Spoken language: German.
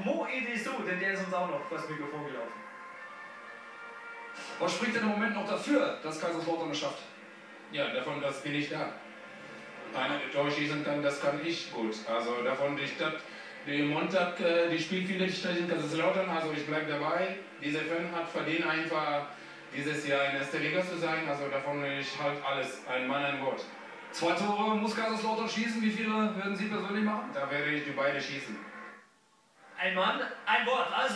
Mo Edisu, denn der ist uns auch noch das Mikrofon gelaufen. Was spricht denn im Moment noch dafür, dass Kaiserslautern es schafft? Ja, davon, das bin ich da. Einer, der Tor schießen kann, das kann ich gut. Also davon, die Stadt, die Montag, die spielt viele Städte in Kaiserslautern, also ich bleibe dabei. Dieser Fan hat verdient einfach dieses Jahr in der ersten Liga zu sein, also davon ich halt alles, ein Mann, ein Wort. 2 Tore muss Kaiserslautern schießen, wie viele würden Sie persönlich machen? Da werde ich die beide schießen. Ein Mann, ein Wort. Also